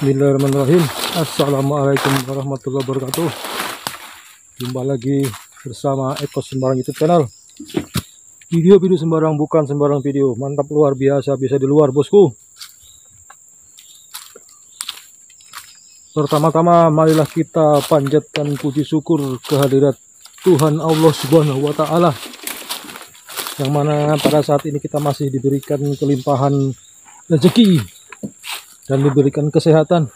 Bismillahirrahmanirrahim. Assalamualaikum warahmatullahi wabarakatuh. Jumpa lagi bersama Eko Sembarang YouTube channel. Video-video sembarang bukan sembarang video. Mantap, luar biasa, bisa di luar bosku. Pertama-tama marilah kita panjatkan puji syukur kehadirat Tuhan Allah Subhanahu wa Ta'ala, yang mana pada saat ini kita masih diberikan kelimpahan rezeki dan diberikan kesehatan.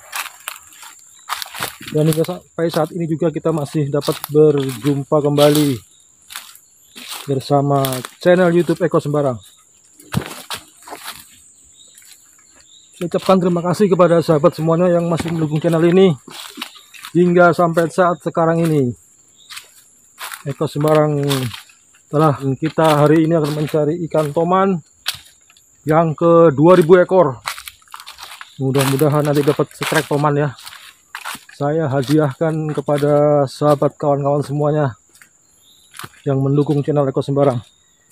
Dan sampai saat ini juga kita masih dapat berjumpa kembali bersama channel YouTube Eko Sembarang. Saya ucapkan terima kasih kepada sahabat semuanya yang masih mendukung channel ini hingga sampai saat sekarang ini. Eko Sembarang telah kita hari ini akan mencari ikan toman yang ke 2000 ekor. Mudah-mudahan nanti dapat strike toman ya. Saya hadiahkan kepada sahabat kawan-kawan semuanya yang mendukung channel Eko Sembarang.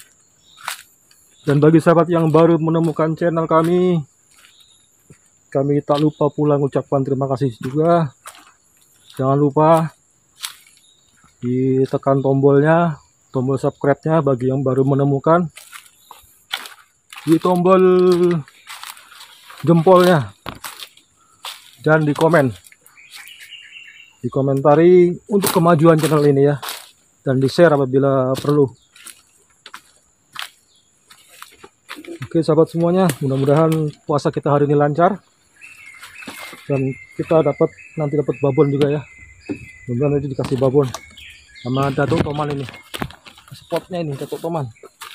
Dan bagi sahabat yang baru menemukan channel kami tak lupa pula mengucapkan terima kasih juga. Jangan lupa ditekan tombolnya, tombol subscribe-nya bagi yang baru menemukan. Di tombol jempolnya dan dikomentari untuk kemajuan channel ini ya, dan di share apabila perlu. Oke sahabat semuanya, mudah-mudahan puasa kita hari ini lancar dan kita nanti dapat babon juga ya. Mudah-mudahan nanti dikasih babon sama datuk toman ini, spotnya ini datuk toman.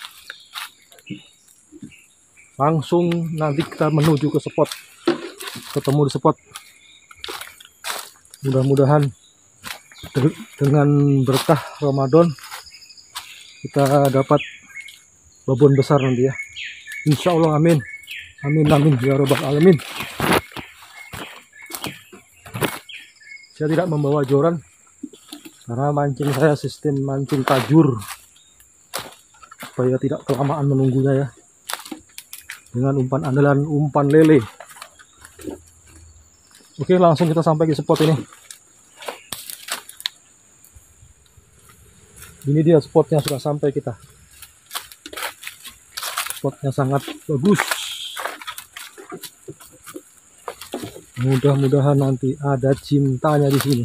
Langsung nanti kita menuju ke spot, ketemu di spot. Mudah-mudahan dengan berkah Ramadan kita dapat babon besar nanti ya, insya Allah. Amin amin amin ya robbal alamin. Saya tidak membawa joran karena mancing saya sistem mancing tajur supaya tidak kelamaan menunggunya ya, dengan umpan andalan, umpan lele. Oke, langsung kita sampai ke spot ini. Ini dia spotnya, sudah sampai kita. Spotnya sangat bagus. Mudah-mudahan nanti ada cintanya di sini.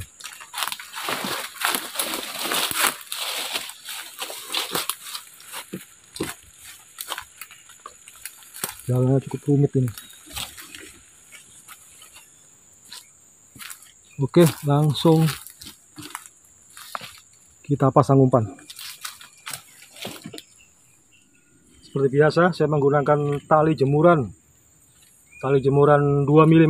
Jalannya cukup rumit ini. Oke, langsung kita pasang umpan. Seperti biasa saya menggunakan tali jemuran 2 mm.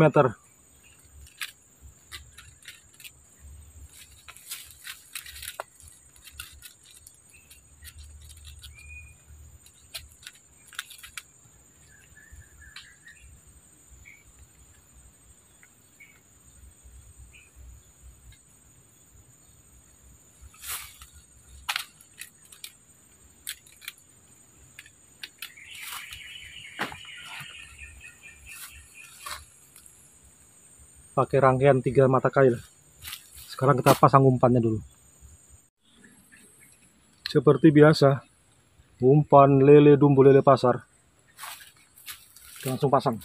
Pakai rangkaian 3 mata kail. Sekarang kita pasang umpannya dulu. Seperti biasa, umpan lele dumbo lele pasar. Kita langsung pasang.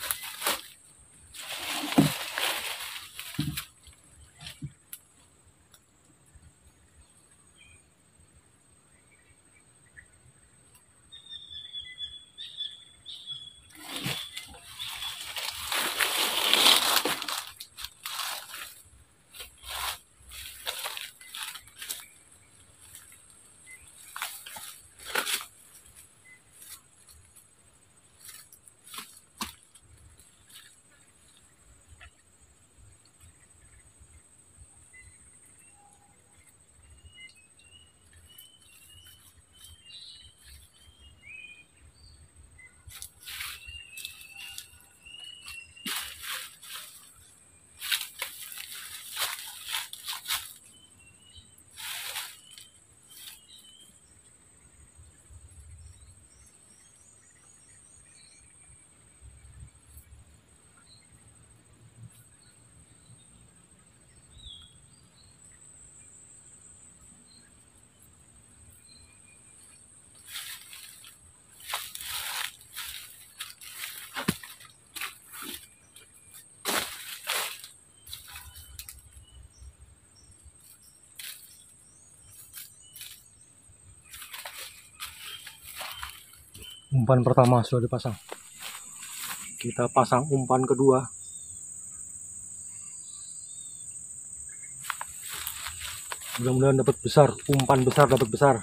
Umpan pertama sudah dipasang. Kita pasang umpan kedua. Mudah-mudahan dapat besar, umpan besar dapat besar.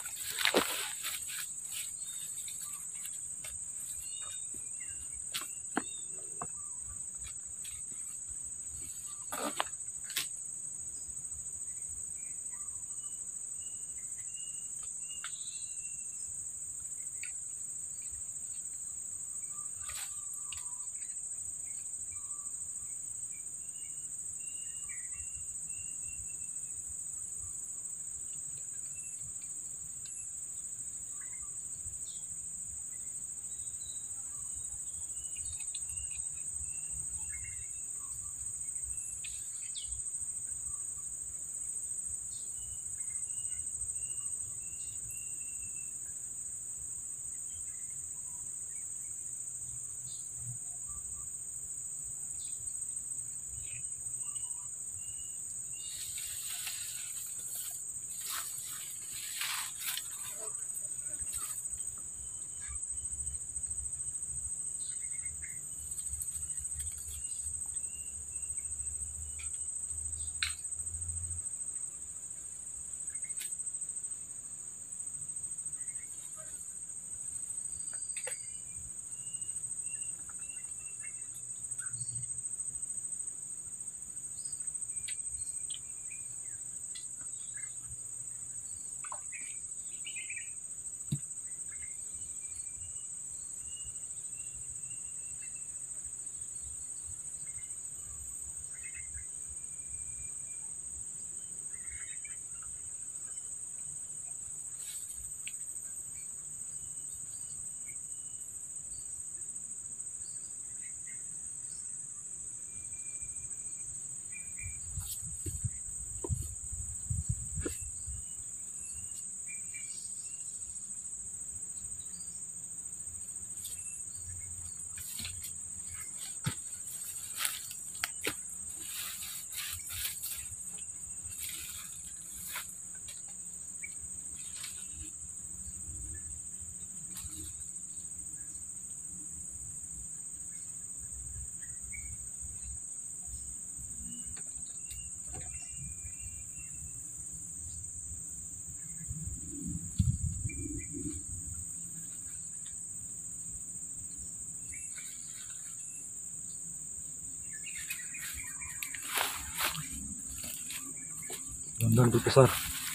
Mudah-mudahan lebih besar.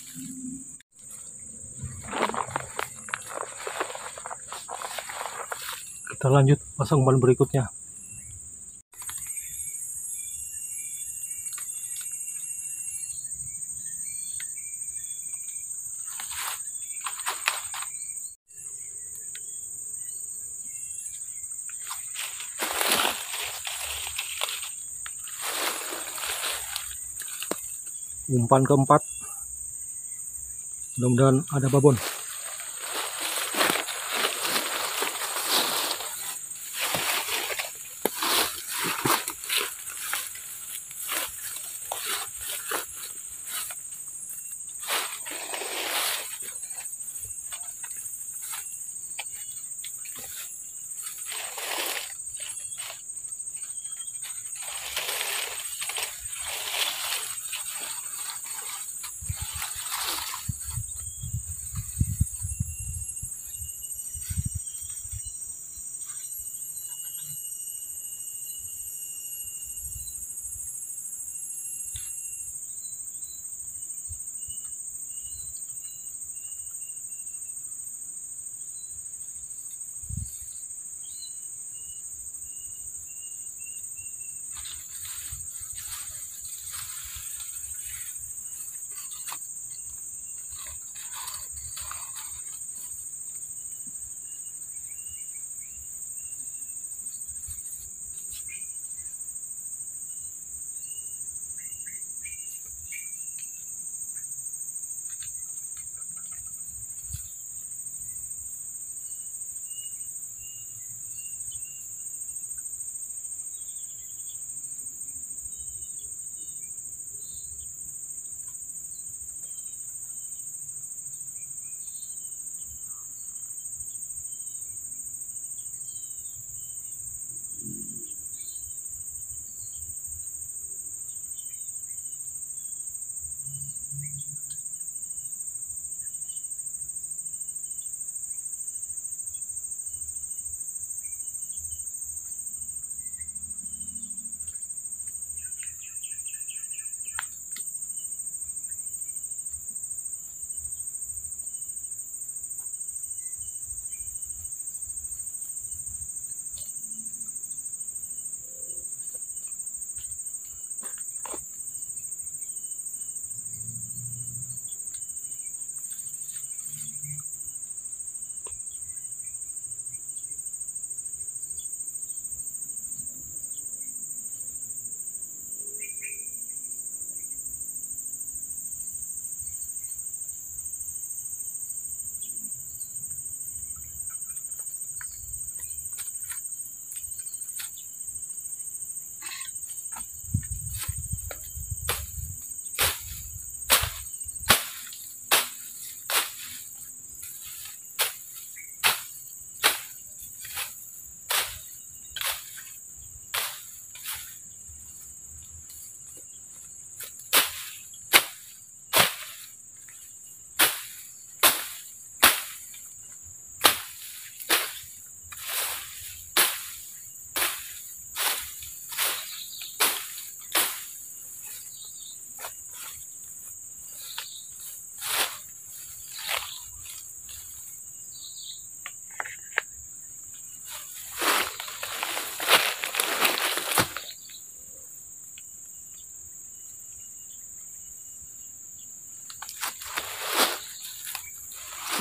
Kita lanjut pasang umpan berikutnya. Umpan keempat, mudah-mudahan ada babon.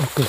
Oke.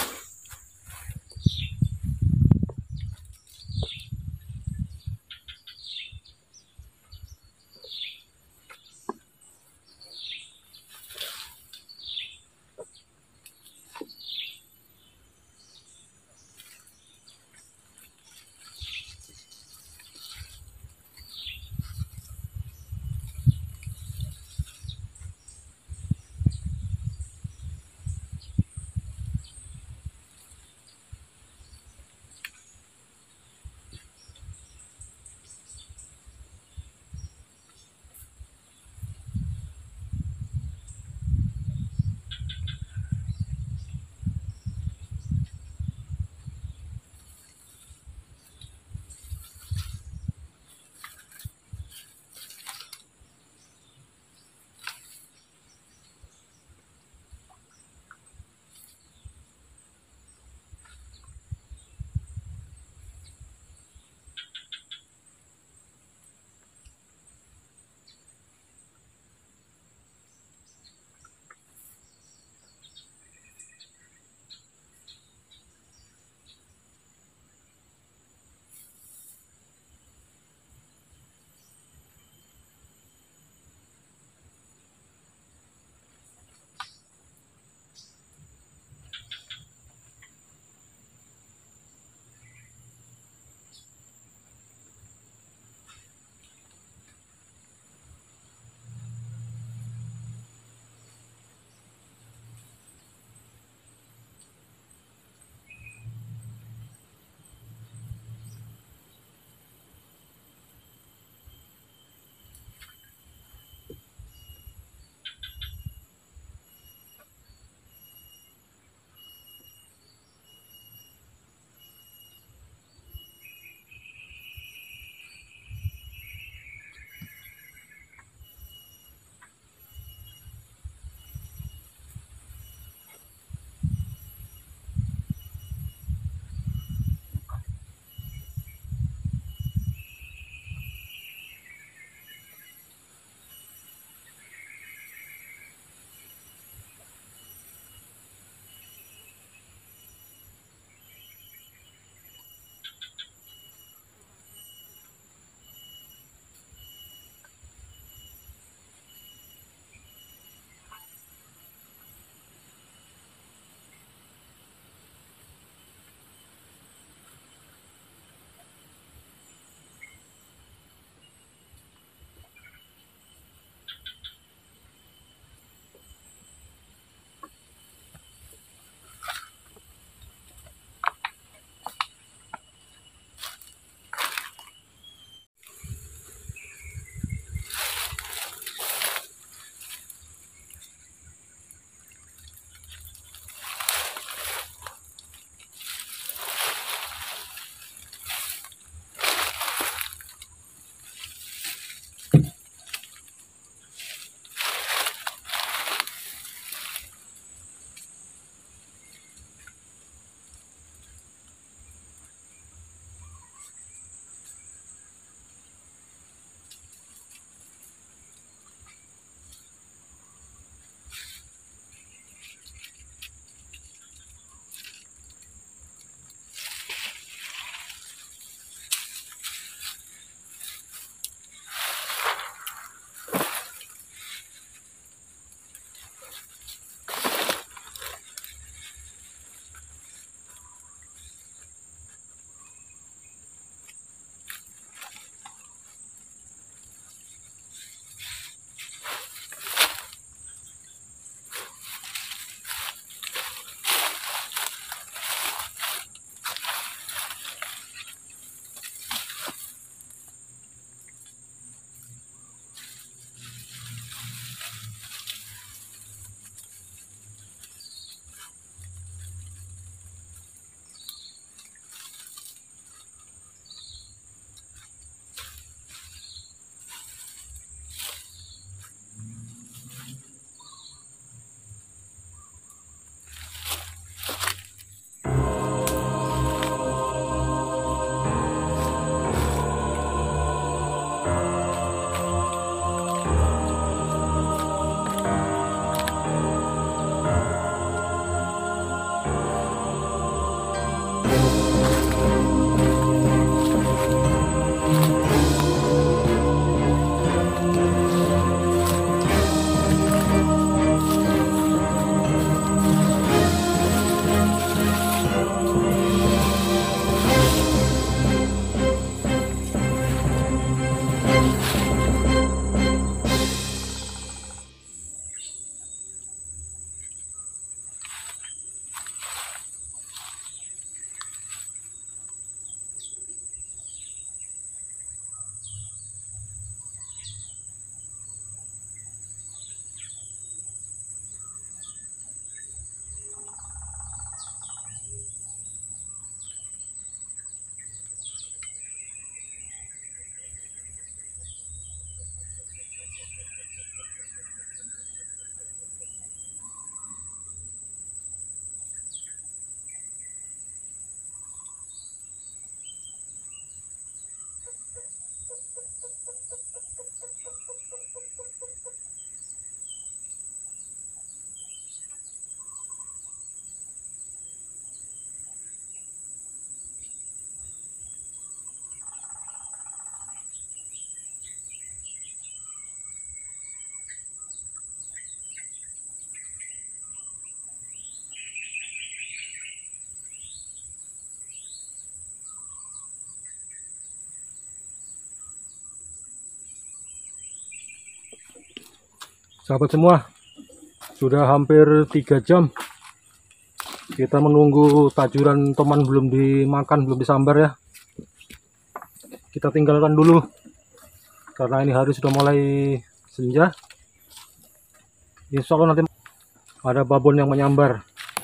Sahabat semua, sudah hampir 3 jam kita menunggu tajuran toman belum dimakan, belum disambar ya. Kita tinggalkan dulu karena ini hari sudah mulai senja. Insya Allah nanti ada babon yang menyambar.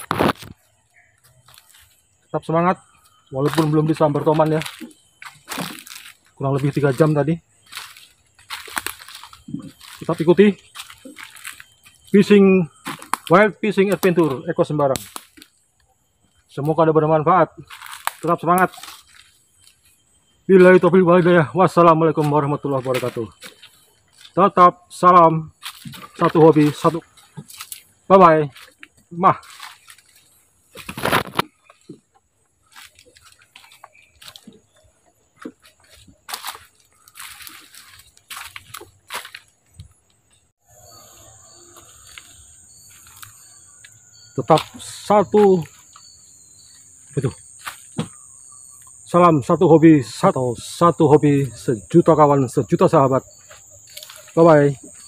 Tetap semangat walaupun belum disambar toman ya. Kurang lebih 3 jam tadi. Kita ikuti fishing, wild fishing adventure Eko Sembarang. Semoga ada bermanfaat. Tetap semangat. Billahi taufiq wal hidayah. Wassalamualaikum warahmatullahi wabarakatuh. Tetap salam satu hobi satu. Bye bye. Mah. Tetap satu. Betul. Salam satu hobi satu hobi, sejuta kawan, sejuta sahabat. Bye bye.